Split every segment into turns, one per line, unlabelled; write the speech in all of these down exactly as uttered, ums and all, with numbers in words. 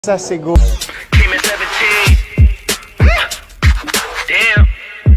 Sa siguro.
Damn.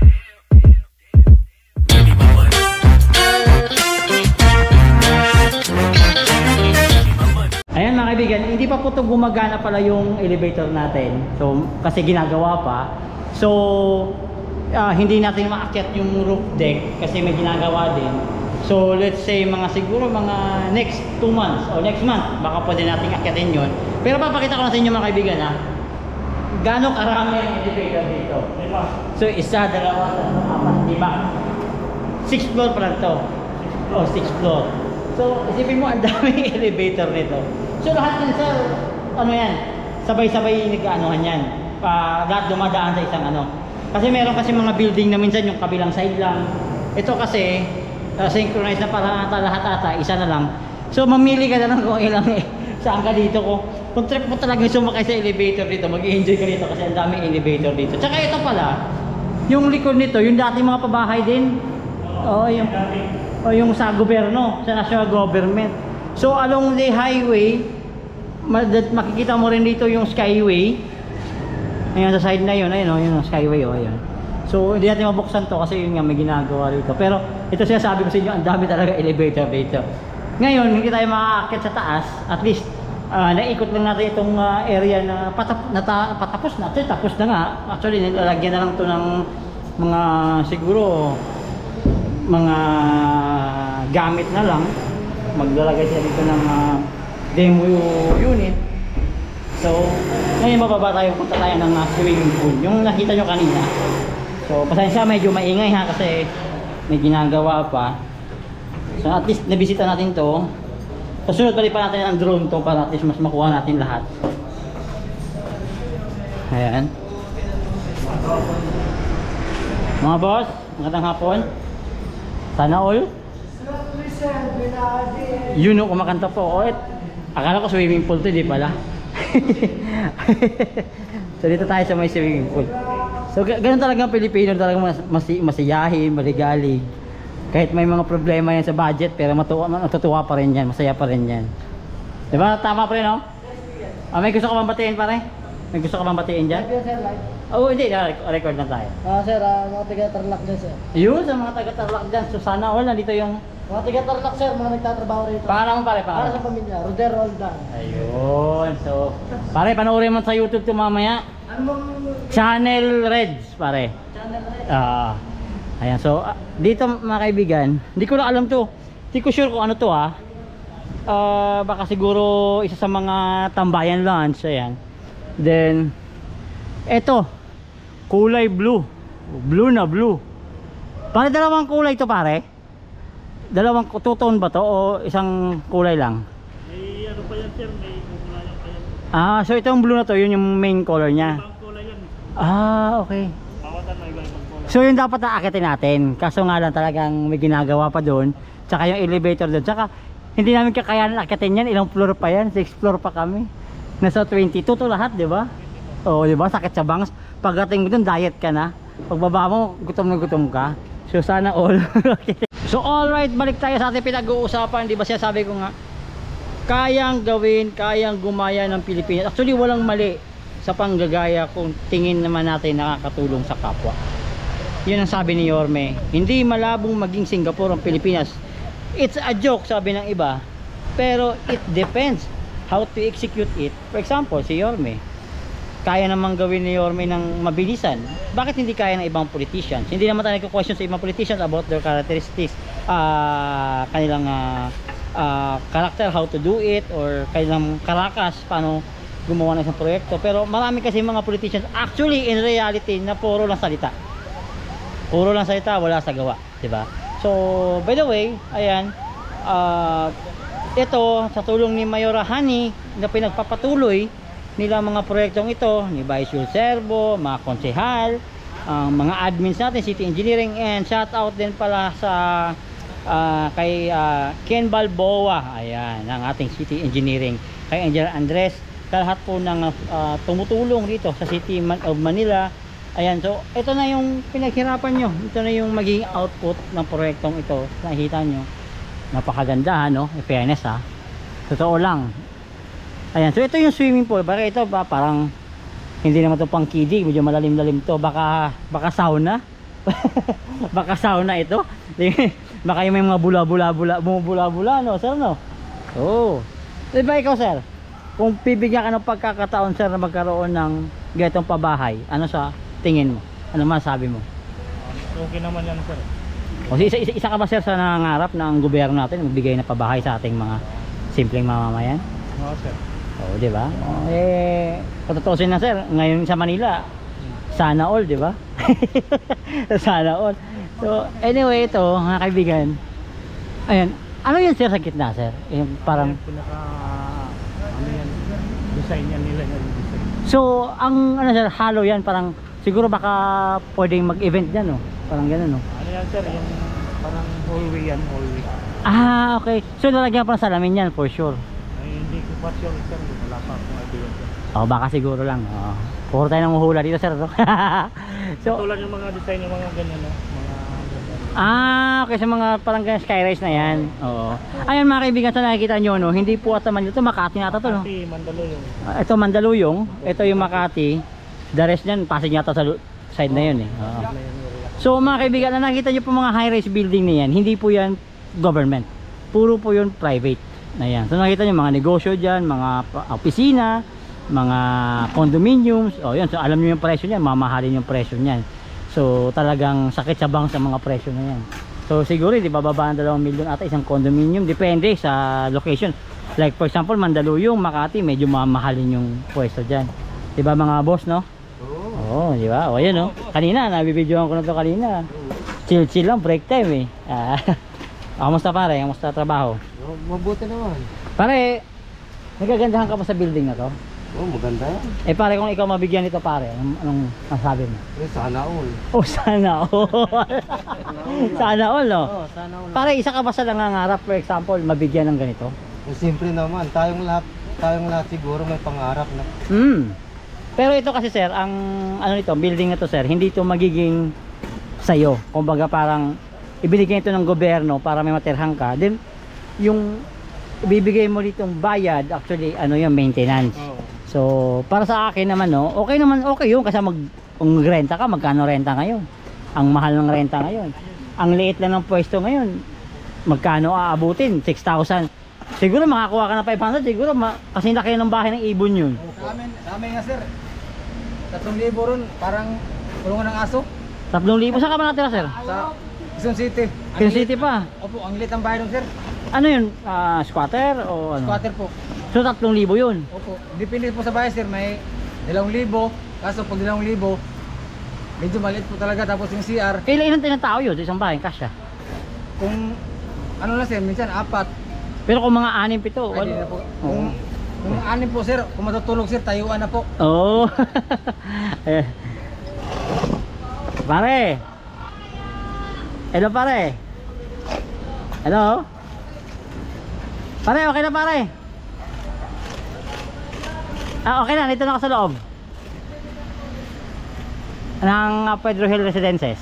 Ayan mga kaibigan, hindi pa po ito gumagana pala yung elevator natin. So, kasi ginagawa pa. So, uh, hindi natin maakyat yung roof deck kasi may ginagawa din. So, let's say mga siguro mga next two months o next month, baka pwede natin akyatin yun. Pero papakita ko na sa inyo mga kaibigan ha, gaano karami ang elevator dito. So, isa, dalawa, tatlo, apat, lima. Six floor pa lang to. O, six floor. So, isipin mo, ang daming elevator nito. So, lahat yan sir, ano yan, sabay-sabay nag-aanohan yan. Uh, lahat dumadaan sa isang ano. Kasi meron kasi mga building na minsan yung kabilang side lang. Ito kasi, uh, synchronized na para lahat ata, isa na lang. So, mamili ka na lang kung ilang eh. Saan ka dito ko. Kung trip mo talagang sumakay sa elevator dito, mag-i-enjoy ka dito kasi ang daming elevator dito. Tsaka ito pala, yung likod nito, yung dati mga pabahay din. Oo, yung, o yung sa gobyerno, sa national government. So along the highway, makikita mo rin dito yung skyway. Ayan sa side na yun, ayun o, yun ang skyway o, ayan. So hindi natin mabuksan to kasi yun nga may ginagawa dito. Pero ito siya sabi ko sa inyo, ang dami talaga elevator dito. Ngayon, hindi tayo makakakit sa taas. At least, uh, naikot lang natin itong uh, area na, patap na ta patapos na. Actually, tapos na nga. Actually, nilalagyan na lang to ng mga siguro mga gamit na lang. Maglalagay siya dito ng uh, demo unit. So ngayon bababa tayo, punta tayo ng uh, swimming pool yung nakita nyo kanina. So pasensya, medyo maingay ha kasi may ginagawa pa. So at least nabisita natin to. Kasunod balik pa natin ang drone to para at least mas makuha natin lahat. Ayan mga boss, magandang hapon. Sana all. Yun o, kumakanta po. O, et, akala ko swimming pool to, di pala. So dito tayo sa may swimming pool. So ganun talaga ang Pilipino, talagang mas, mas, masiyahin, maligalig. Kahit may mga problema yan sa budget, pero matuwa, matutuwa pa rin yan, masaya pa rin yan. Diba? Tama pa rin, no? Ah, may gusto ka bang batiin, pare? May gusto ka bang batiin dyan? Oo, oh, hindi. Record na tayo.
Ah, sir, uh, mga taga-Tarlac dyan, sir.
Yun, sa mga taga-Tarlac dyan. So sana all, nandito yung...
Mga taga-Tarlac, sir, mga nagtatrabaho rito.
Pangalan mo, pare?
Para
Pangalan
sa pamilya, Roder Roldan.
Ayun. So, pare, panoorin mo sa YouTube to mamaya.
Ano bang...
Channel Reds, pare.
Channel Red?
Ah. Ayan, so uh, dito mga kaibigan, hindi ko na alam to. Hindi ko sure kung ano to ah. Uh, baka siguro isa sa mga tambayan lunch, ayan. Then eto, kulay blue. Blue na blue. Pare, dalawang kulay to pare. Dalawang two-tone ba to o isang kulay lang?
May ano pa yan sir, may kumulayan pa yan.
Ah, so itong blue na to, yun yung main color niya.
Ibang kulay yan.
Ah, okay.
Bawatan na ibang kulay.
So yun dapat naakitin natin. Kaso nga lang talagang may ginagawa pa doon. Tsaka yung elevator doon. Tsaka hindi namin kakayanan akitin yan. Ilang floor pa yan? six floor pa kami. Nasa twenty-two to lahat, di ba? Oo, di ba? Sakit sa bangs. Pagdating mo doon, diet ka na. Pagbaba mo, gutom na gutom ka. So sana all. So alright, balik tayo sa ating pinag-uusapan. Di ba siya sabi ko nga, kayang gawin, kayang gumaya ng Pilipinas. Actually walang mali sa panggagaya kung tingin naman natin nakakatulong sa kapwa. Yun ang sabi ni Yorme, hindi malabong maging Singapore ang Pilipinas. It's a joke, sabi ng iba, pero it depends how to execute it. For example, si Yorme, kaya namang gawin ni Yorme ng mabilisan. Bakit hindi kaya ng ibang politicians? Hindi naman tayo nagko-question sa ibang politicians about their characteristics, uh, kanilang uh, uh, character, how to do it, or kanilang karakas, paano gumawa ng isang proyekto. Pero marami kasi mga politicians actually in reality na puro lang salita. Puro lang salita, wala sa gawa, diba? So by the way, ayan, uh, ito sa tulong ni Mayora Hani na pinagpapatuloy nila mga proyektong ito ni Vice Jules Serbo, mga konsehal, ang uh, mga admins natin, City Engineering, and shout out din pala sa uh, kay uh, Ken Balboa, ayan, ng ating City Engineering, kay Engineer Andres, lahat po ng uh, tumutulong dito sa City of Manila. Ayan, so ito na yung pinaghirapan nyo, ito na yung magiging output ng proyektong ito. Nakikita nyo, napakaganda no, in fairness ha, totoo lang. Ayan, so ito yung swimming pool. Baka ito ba parang hindi naman to pang kiddie, medyo malalim-lalim to. Baka baka sauna. Baka sauna ito. Baka yung may mga bula-bula-bula, bumubula-bula, no, sir, no? Oo. Oh. Diba ikaw, sir? Kung bibigyan ka ng pagkakataon, sir, na magkaroon ng ganitong pabahay, ano sa tingin mo? Ano masabi mo?
Okay naman yan, sir.
O isa, isa, isa ka ba, sir, sa nangangarap ng gobyerno natin magbigay na pabahay sa ating mga simpleng mamamayan?
Oo, sir.
Oo, di ba? O, eh, patutusin na, sir, ngayon sa Manila, sana all, di ba? Sana all. So, anyway, ito, mga kaibigan, ayan, ano yun, sir, sa gitna, sir? Yung parang,
Yung pinaka, ano yan, design yan nila yan, design.
so, ang, ano, sir, halo yan, parang, siguro baka pwedeng mag-event dyan, no? Parang gano'n, no?
Ano yan, sir, yung parang hallway yan, hallway.
Ah, okay. So, lalagyan pa ng salamin yan, for sure.
Ay, hindi ko pa sure, sir, wala pa akong idea, sir.
O, baka siguro lang, o. Puro tayo ng uhula dito, sir, no? So,
Tulad yung mga design yung mga ganyan, no? Mga ganyan.
ah, okay, sa mga parang ganyan skyrise na yan. Oo. Ayan, mga kaibigan, sa nakikita nyo, no? Hindi po ata man ito, Makati na ata to, no?
Kasi Mandaluyong.
Ah, ito Mandaluyong, ito yung Makati. The rest niyan, Pasig yata sa lu- side na yun, eh. Oo. So, mga kaibigan, na nakita nyo po mga high-rise building na yan, hindi po yan government. Puro po yun private na yan. So, nakita nyo mga negosyo dyan, mga pa- opisina, mga condominiums. O, yun. So, alam nyo yung presyo niyan, mamahalin yung presyo niyan. So, talagang sakit sa bang sa mga presyo na yan. So, siguro, di ba, babaan dalawang milyon ata isang condominium. Depende sa location. Like, for example, Mandaluyong, Makati, medyo mamahalin yung pwesto dyan. Di ba, mga boss, no? Oo, oh, di ba? O, yan, no? Kanina, nabibidyohan ko na to kanina. Chill-chill lang, break time, eh. Ah, kamusta, pare? Kamusta trabaho?
Oh, mabuti naman.
Pare, nagagandahan ka pa sa building na to?
Oh, maganda yan.
Eh, pare, kung ikaw mabigyan nito, pare, anong, anong masabi mo?
Eh, sana all.
Oh, sana all. Sana all, no?
Oh, sana all.
Pare, isa ka ba sa nangangarap, for example, mabigyan ng ganito?
Eh, simple naman. Tayong lahat, tayong lahat siguro may pangarap na.
Hmm. Pero ito kasi, sir, ang ano nito, building na to, sir, hindi ito magiging sayo. Kumbaga parang ibinigay ito ng gobyerno para may matirhan ka. Then yung ibibigay mo ditong bayad, actually ano yung maintenance.
Oo.
So para sa akin naman, no, okay naman, okay yun kasi mag kung renta ka, magkano renta ngayon? Ang mahal ng renta ngayon. Ang liit lang ng pwesto ngayon. Magkano aabutin? six thousand. Siguro makakuha ka ng five hundred, siguro ma kasi laki ng bahay ng ibon yun.
Sa amin, sa amin nga sir. tatlong libo ron, parang kulungan ng aso.
tatlong libo sa ka ba natira, sir?
Sa Quezon City. Ang
Quezon
lit-
City pa.
Opo, ang lit ang bahay doon sir.
Ano yun? Ah, squatter o ano?
Squatter po.
So tatlong libo yun.
Opo. Depende po sa bahay sir, may dalawang libo. Kaso pag dalawang libo, medyo maliit po talaga. Tapos yung C R,
Kailan ilan tayo ng tao yun sa isang bahay? Kasya.
kung ano na sir, minsan apat.
Pero kung mga anim, pito,
Pwede na po.
walo.
Kung, kung anim po sir, kung matutulog sir, tayuan na po.
Oo. Eh. Pare. Hello, pare. Hello. Pare, okay na, pare. Ah, okay na, dito na ako sa loob ng uh, Pedro Hill Residences.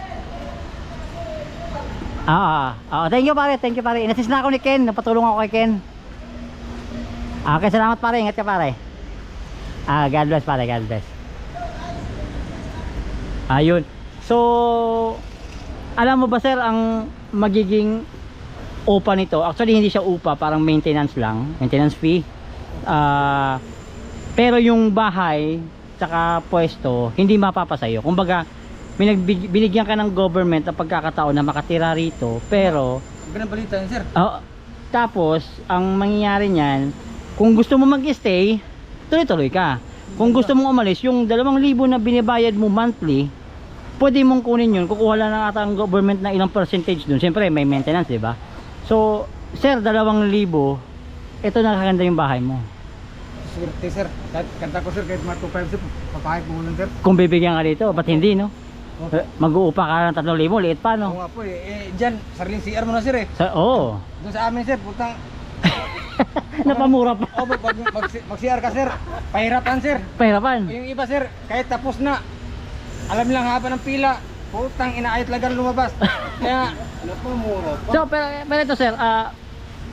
Ah, ah, ah, thank you, pare, thank you, pare. Inassist na ako ni Ken, napatulong ako kay Ken. Ah, okay, salamat, pare, ingat ka, pare. Ah, God bless, pare, God bless. Ayun. So, alam mo ba, sir, ang magiging upa nito, actually hindi siya upa, parang maintenance lang, maintenance fee. Ah, pero yung bahay tsaka pwesto hindi mapapasayo. Kumbaga, binagbig- binigyan ka ng government ng pagkakataon na makatira rito, pero
Ganang balita yun sir.
oh, tapos ang mangyayari niyan, kung gusto mo mag-stay, tuloy-tuloy ka. Kung gusto mong umalis, yung dalawang libo na binibayad mo monthly, pwede mong kunin yun. Kukuha lang ng ata ang government na ilang percentage dun. Siyempre may maintenance, di ba? So, sir, dalawang libo, ito nakakaganda yung bahay mo.
Swerte sir. Kahit kanta ko sir, kahit mga two five sir, papahit mo lang sir.
Kung bibigyan ka dito, ba't hindi, no? Eh, Mag-uupa ka ng tatlong libo, liit pa,
Oo
no?
nga po eh. eh dyan, sariling C R mo na sir eh.
Sa, oo.
Doon sa amin sir, putang
Napamura pa.
oh, mag, mag, mag-C R ka sir, pahirapan sir.
Pahirapan.
Yung iba sir, kahit tapos na, alam lang haba ng pila, putang inaayat lang lumabas. Kaya, napamura pa.
So, pero, pero ito, sir, ah,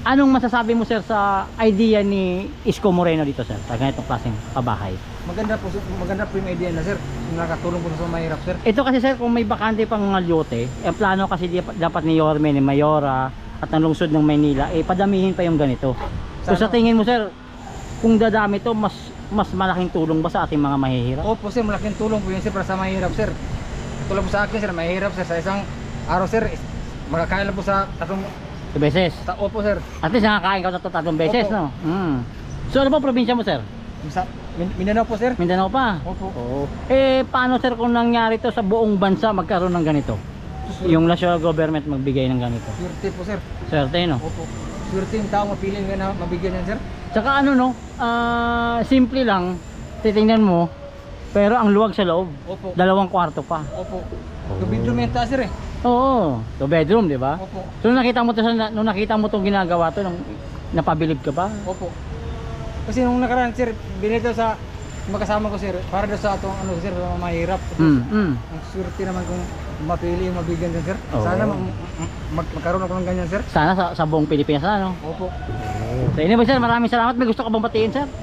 anong masasabi mo sir sa idea ni Isko Moreno dito sir sa ganitong klaseng pabahay?
Maganda po, sir. Maganda po yung idea na sir. Nakatulong po sa mahirap sir.
Ito kasi sir, kung may bakante pang mga lote, ang plano kasi di- dapat ni Yorme, ni Mayora at ng lungsod ng Maynila, eh padamihin pa yung ganito. So sa
Sana-
tingin mo sir, kung dadami to, mas mas malaking tulong ba sa ating mga mahihirap?
Opo sir, malaking tulong po yun sir para sa mahirap sir. Tulong po sa akin sir, mahirap sir. Sa isang araw sir, is- makakain lang po sa tatlong...
Sa beses.
Sa, opo sir.
At least nakakain ka sa tatlong beses,
Opo.
no? Mm. So ano ba probinsya mo sir?
Sa Min- Mindanao po sir.
Mindanao pa?
Opo.
Oo. Eh, paano sir kung nangyari to sa buong bansa magkaroon ng ganito? Yung national government magbigay ng ganito.
Swerte po sir.
Swerte, no?
Opo. Swerte yung tao mapili nga na mabigyan yan sir.
Tsaka ano, no? Ah, simple lang. Titingnan mo. Pero ang luwag sa loob.
Opo.
Dalawang kwarto pa.
Opo. Two-bedroom yung taas sir eh.
Oo. Two bedroom, di ba?
Opo.
So nung nakita mo to, sa- nung nakita mo tong ginagawa to, nung napabilib ka ba?
Opo. Kasi nung nakaraan sir, binito sa magkasama ko sir, para daw sa atong ano sir, mga mahirap.
Mm, mm.
Ang swerte naman kung mapili yung mabigyan din sir.
Oo.
Sana mag, mag, magkaroon ako ng ganyan sir.
Sana sa, sa buong Pilipinas na, no?
Opo.
So anyway sir, maraming salamat. May gusto ka bang batiin sir?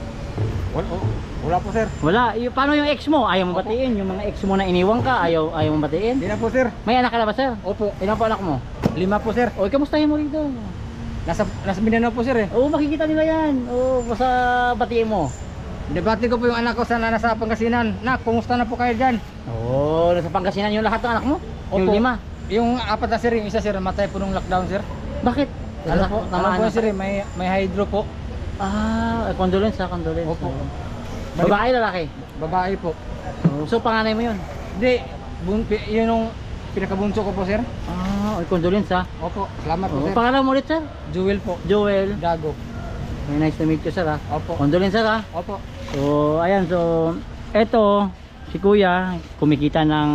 Wala, wala po sir.
Wala. Y- paano yung ex mo? Ayaw mo batiin? Yung mga ex mo na iniwang ka, ayaw, ayaw mo batiin?
Hindi na po sir.
May anak ka na ba sir?
Opo.
Ilan po anak mo?
Lima po sir.
O, kamustahin mo rito?
Nasa, nasa Mindanao po sir eh.
Oo, makikita nila yan. Oo, basta batiin mo.
Debate ko po yung anak ko sa nasa Pangasinan. Nak, kumusta na po kayo dyan?
Oo, nasa Pangasinan yung lahat ng anak mo? Yung
Opo.
lima?
Yung apat na sir, yung isa sir, matay po nung lockdown sir.
Bakit? Ano po?
Ano
Tamaan
po
na
sir eh, may, may hydro po.
Ah, eh, condolence ha, condolence.
Opo.
Babae, lalaki?
Babae po.
Oo, so panganay mo yun?
Hindi, bun, pi- yun yung pinakabunso ko po sir.
Ah, ay, condolence ha.
Opo, salamat po
Oo,
sir.
pangalan mo ulit sir?
Jewel po.
Joel.
Gago.
May nice to meet you sir ha.
Opo.
Condolence sir ha.
Opo.
So, ayan, so eto si Kuya kumikita ng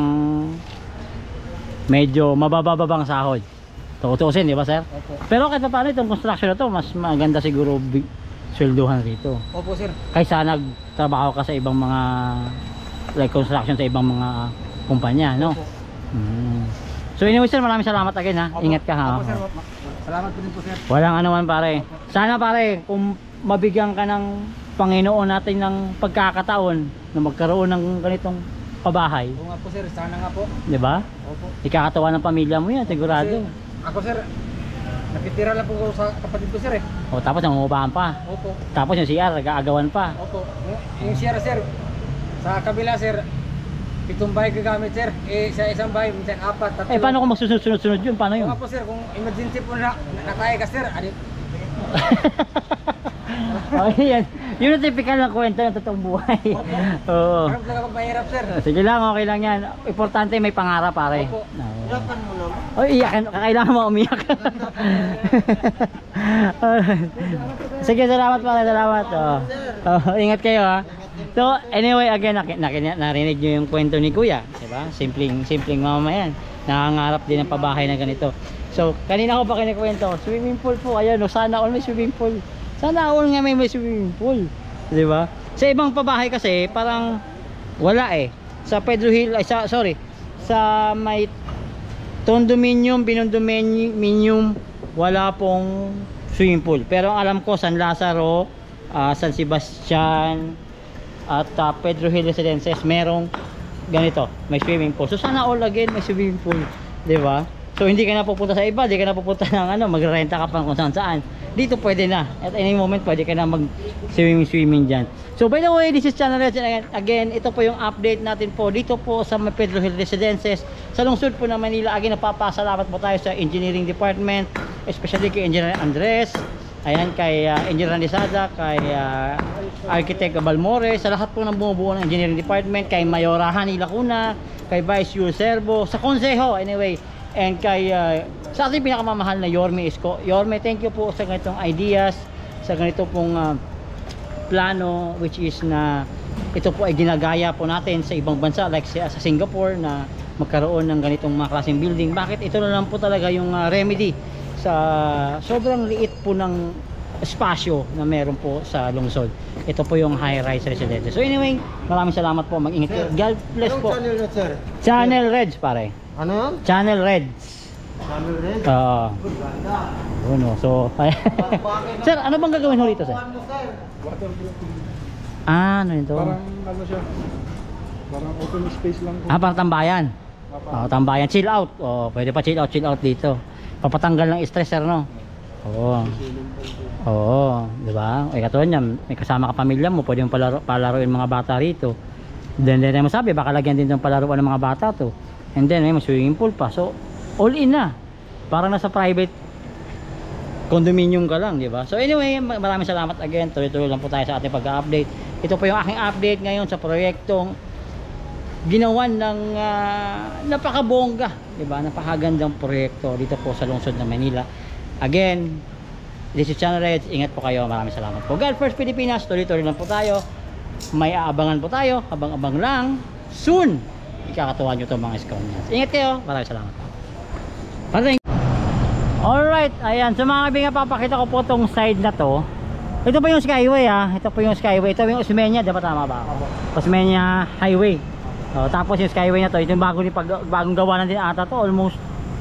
medyo mabababang sahod. Tutusin, di ba, sir?
Opo.
Pero kahit pa paano itong construction na to, mas maganda siguro bi- swelduhan rito.
Opo sir.
Kaysa nagtrabaho ka sa ibang mga like construction sa ibang mga kumpanya, no?
Opo.
Mm. So anyway, sir, maraming salamat again ha.
Opo.
Ingat ka ha.
Opo sir. Ma- Salamat po din po sir.
Walang anuman pare. Sana pare, kung mabigyan ka ng Panginoon natin ng pagkakataon na magkaroon ng ganitong pabahay,
Oo nga po sir, sana nga po.
'di ba?
Opo.
Ikakatawa ng pamilya mo 'yan, sigurado.
Kasi ako sir, nakitira lang po ko sa kapatid ko sir eh.
O tapos nangungupahan pa.
Opo.
Tapos yung C R, nag-aagawan pa.
Opo. Yung, yung sir sir, sa kabila sir, pitong bahay gagamit sir. Eh sa isang bahay, minsan apat, tatlo.
Eh paano kung magsusunod-sunod yun? Paano
Oo
yun?
nga po sir, kung emergency po na nakaya ka sir, ano,
Oh, yan. Yun ang typical na kwento ng totoong buhay. Oo.
harap lang kapag mahirap sir.
Sige lang, okay lang yan. Importante may pangarap pare.
Opo.
Iyakan mo naman. Oh, iyakan. Kailangan mo umiyak. Sige, salamat pare, salamat. Oh. Oh, ingat kayo ha. So, anyway, again, nak nak narinig nyo yung kwento ni Kuya. Diba? Simpleng, simpleng mamamayan. Nangangarap din ng pabahay na ganito. So, kanina ko pa kinikwento, swimming pool po. Ayan, no, sana all may swimming pool. Sana all nga may, may swimming pool. Diba? Sa ibang pabahay kasi, parang wala eh. Sa Pedro Hill, ay sa, sorry, sa may condominium, binondominium, wala pong swimming pool. Pero ang alam ko, San Lazaro, ah, San Sebastian, at uh, Pedro Hill Residences, merong ganito, may swimming pool. So sana all again may swimming pool, 'di ba? So hindi ka na pupunta sa iba, hindi ka na pupunta ng ano, magrerenta ka pa kung saan saan. Dito pwede na. At any moment pwede ka na mag swimming swimming diyan. So by the way, this is Channel Reds, and again, ito po yung update natin po dito po sa Pedro Hill Residences sa lungsod po ng Manila. Again, napapasalamat po tayo sa engineering department, especially kay Engineer Andres. Ayan, kay uh, Engineer Andesada, kay uh, Architect Balmore, sa lahat po ng bumubuo ng engineering department, kay Mayora Hani Lacuna, kay Vice Yul Servo, sa Konseho, anyway, and kay uh, sa ating pinakamamahal na Yorme Isko. Yorme, thank you po sa ganitong ideas, sa ganito pong uh, plano, which is na ito po ay ginagaya po natin sa ibang bansa like sa, sa Singapore na magkaroon ng ganitong mga klaseng building. Bakit? Ito na lang po talaga yung uh, remedy sa sobrang liit po ng espasyo na meron po sa lungsod. Ito po yung high-rise residence. So anyway, maraming salamat po. Mag-ingat po. God bless po.
Channel na, sir?
Channel Reds pare.
Ano yan?
Channel Reds.
Channel red?
Oo.
Ganda.
Yun, no. So, sir, ano bang gagawin ho dito, sir?
Waterproofing.
Ah, ano ito?
Parang ano siya. Parang open space lang po.
Ah, parang tambayan.
Papa.
Oh, tambayan, chill out. Oh, pwede pa chill out, chill out dito. Papatanggal ng stress, sir, no? Oo. Oo, 'di ba? Eh katulad niyan, may kasama ka pamilya mo, pwede mong palaro, palaruin mga bata rito. Then then mo sabi, baka lagyan din ng palaruan ng mga bata to. And then may swimming pool pa. So, all in na. Parang nasa private condominium ka lang, 'di ba? So anyway, maraming salamat again. Tuloy-tuloy lang po tayo sa ating pag-update. Ito po yung aking update ngayon sa proyektong ginawan ng uh, napakabongga, 'di ba? Napakagandang proyekto dito po sa lungsod ng Manila. Again, this is Channel Reds. Ingat po kayo. Maraming salamat po. God first Pilipinas. Tuloy-tuloy lang po tayo. May aabangan po tayo. Abang-abang lang. Soon, ikakatuwa nyo itong mga Scanias. Ingat kayo. Maraming salamat. Paring. Alright. Ayan. So mga kaibigan, papakita ko po itong side na to. Ito po yung Skyway, ha. Ito po yung Skyway. Ito yung Osmeña. Dapat tama ba ako? Osmeña Highway. O, tapos yung Skyway na to. Ito yung bago, bagong gawa na din ata to. Almost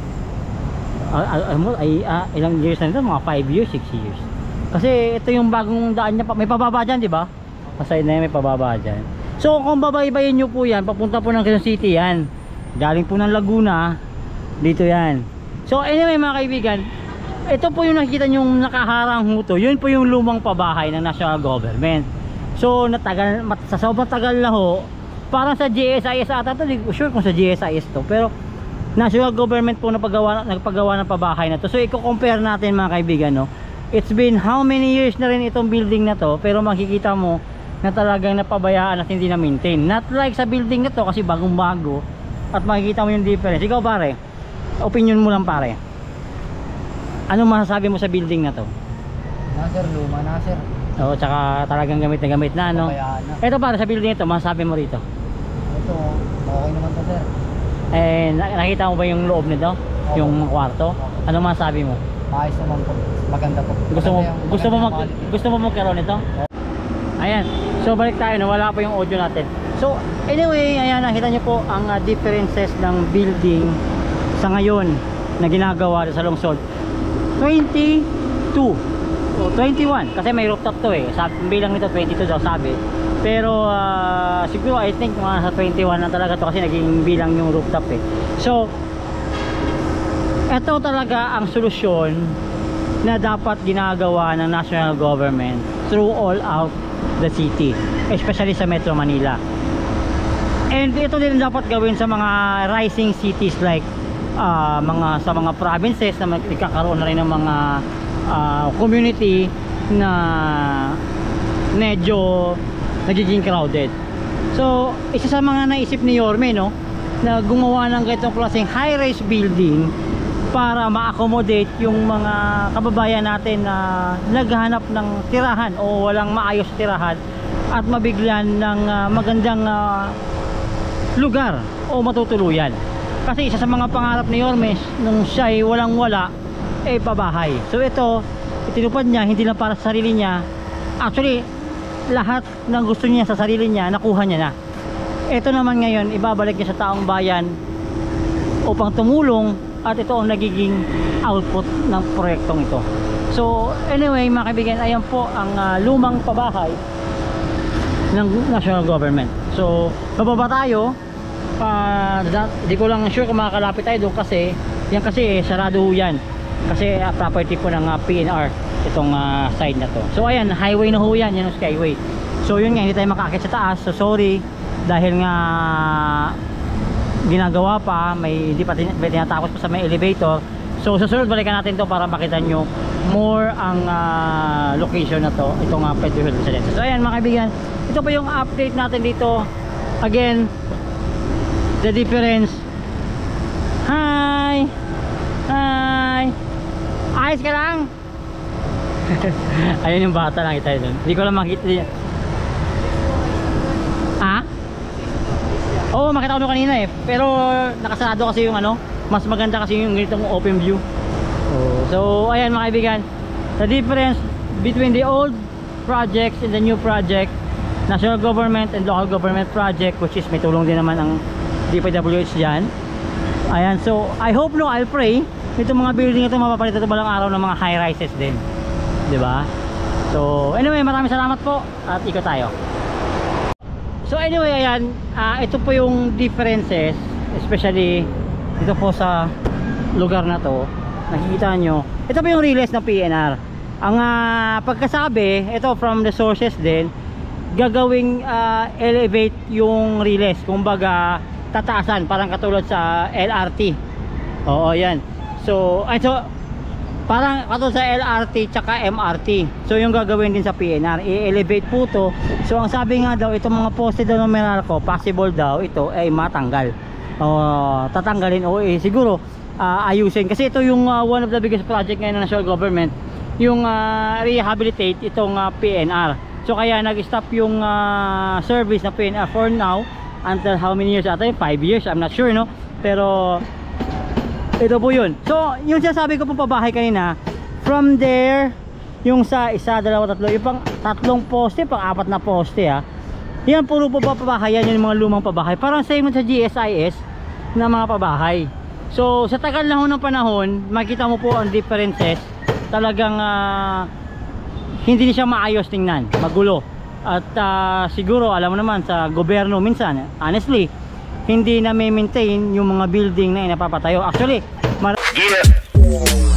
Uh, ay uh, ilang years na ito, mga five years, six years. Kasi ito yung bagong daan niya, may pababa dyan, di ba? Pasay na yan, may pababa dyan. So kung babaybayin nyo po yan, papunta po ng Quezon City yan. Galing po ng Laguna, dito yan. So anyway mga kaibigan, ito po yung nakikita nyo nakaharang huto. Yun po yung lumang pabahay ng national government. So natagal, sa sobrang tagal na ho, parang sa G S I S ata to, di ko sure kung sa G S I S to, pero national government po napagawa, nagpagawa ng pabahay na to. So i-compare natin mga kaibigan, no? It's been how many years na rin itong building na to, pero makikita mo na talagang napabayaan at hindi na maintain. Not like sa building na to kasi bagong bago at makikita mo yung difference. Ikaw pare, opinion mo lang pare, ano masasabi mo sa building na to?
Na sir, luma na sir.
Oo, tsaka talagang gamit na gamit na, no?
Pabayaan na.
Ito pare, sa building ito, masasabi mo rito?
Ito, okay naman to sir.
Eh, nakita mo ba yung loob nito?
Opo.
Yung kwarto? Ano masasabi mo?
Ayos naman po. Maganda po.
Gusto mo
Maganda yung-
gusto mo
maganda
mag,
yung quality.
gusto mo magkaroon nito? Ayan. So balik tayo, nawala pa yung audio natin. So anyway, ayan, nakita niyo po ang uh, differences ng building sa ngayon na ginagawa sa lungsod. twenty-two o twenty-one kasi may rooftop to eh. Sabi bilang nito twenty-two daw sabi. Pero uh, siguro I think mga sa twenty-one na talaga to kasi naging bilang yung rooftop eh. So ito talaga ang solusyon na dapat ginagawa ng national government through all out the city, especially sa Metro Manila. And ito din dapat gawin sa mga rising cities like uh, mga sa mga provinces na magkakaroon na rin ng mga uh, community na medyo nagiging crowded. So isa sa mga naisip ni Yorme, no, na gumawa ng ganitong klaseng high-rise building para ma-accommodate yung mga kababayan natin na naghahanap ng tirahan o walang maayos tirahan at mabiglan ng uh, magandang uh, lugar o matutuluyan. Kasi isa sa mga pangarap ni Yorme nung siya'y walang wala eh pabahay. So ito itinupad niya hindi lang para sa sarili niya, actually lahat ng gusto niya sa sarili niya nakuha niya na. Ito naman ngayon ibabalik niya sa taong bayan upang tumulong at ito ang nagiging output ng proyektong ito. So anyway mga kaibigan, ayan po ang uh, lumang pabahay ng national government. So bababa tayo, hindi uh, ko lang sure kung makakalapit tayo doon kasi yan kasi eh, sarado yan kasi uh, property po ng uh, P N R itong uh, side na to. So ayan, highway na ho yan, yan ang Skyway. So yun nga, hindi tayo makakit sa taas, so sorry dahil nga ginagawa pa, may hindi pa tinatapos pa sa may elevator. So susunod balikan natin to para makita nyo more ang uh, location na to, itong uh, Pedro Hill Residences. So ayan mga kaibigan, ito pa yung update natin dito. Again, the difference. Hi! Hi! Ayos ka lang? Ayun yung bata lang kita doon. Hindi ko lang makita niya. Ha? Oo, oh, makita ko doon kanina eh. Pero nakasarado kasi yung ano, mas maganda kasi yung ganitong open view. Oh, so ayan mga kaibigan, the difference between the old projects and the new project, national government and local government project, which is may tulong din naman ang D P W H dyan. Ayan, so I hope no, I'll pray itong mga building ito mapapalitan ito balang araw ng mga high rises din, di ba? So anyway, maraming salamat po at ikot tayo. So anyway, ayan, uh, ito po yung differences, especially dito po sa lugar na to. Nakikita nyo, ito po yung relays ng P N R. Ang uh, pagkasabi, ito from the sources din, gagawing uh, elevate yung relays, kumbaga tataasan, parang katulad sa L R T. Oo, yan. So, ay, so parang katulad sa L R T tsaka M R T. So yung gagawin din sa P N R, i-elevate po to. So ang sabi nga daw, itong mga poste daw ng Meralco, possible daw ito ay matanggal. Uh, tatanggalin o eh, siguro uh, ayusin. Kasi ito yung uh, one of the biggest project ngayon ng national government, yung uh, rehabilitate itong uh, P N R. So kaya nag-stop yung uh, service na P N R for now until how many years ata? five years, I'm not sure, no? Pero ito po yun. So yung sinasabi ko pong pabahay kanina, from there yung sa isa, dalawa, tatlo, yung pang tatlong poste, pang apat na poste, ha, yan puro po pabahay, yan yung mga lumang pabahay, parang same sa G S I S na mga pabahay. So sa tagal na ho ng panahon, makita mo po ang differences. Talagang uh, hindi siya maayos tingnan, magulo. At uh, siguro alam mo naman sa gobyerno minsan, honestly, hindi na may maintain yung mga building na inapapatayo. Actually, mar- yeah.